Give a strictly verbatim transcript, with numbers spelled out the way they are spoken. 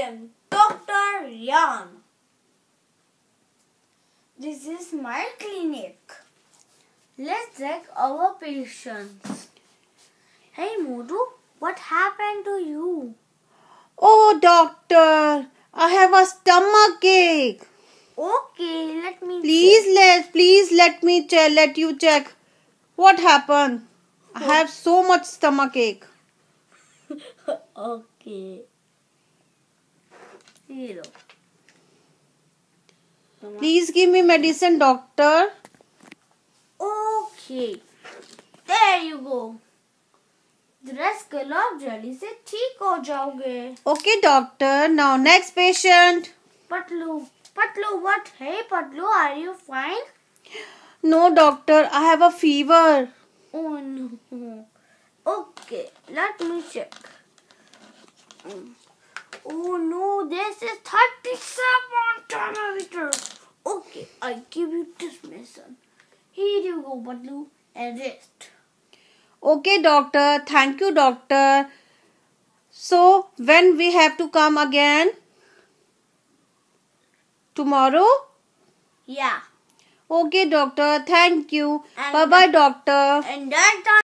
am Doctor Yan. This is my clinic. Let's check our patients. Hey Modu, what happened to you? Oh doctor, I have a stomach ache. Okay, let me Please check. let please let me check let you check. What happened? I have so much stomach ache. Okay. Zero. Please give me medicine, doctor. Okay. There you go. दस गुलाब जल्दी से ठीक हो जाओगे. Okay, doctor. Now next patient. Patlu, Patlu, what? Hey Patlu, are you fine? No, doctor. I have a fever. Oh no. Okay, let me check. Oh no, this is thirty-seven thermometer. Okay, I give you this medicine. Here you go, Patlu, and rest. Okay, doctor. Thank you, doctor. So, when we have to come again? Tomorrow? Yeah. Okay, doctor. Thank you. And Bye-bye, doctor. And that time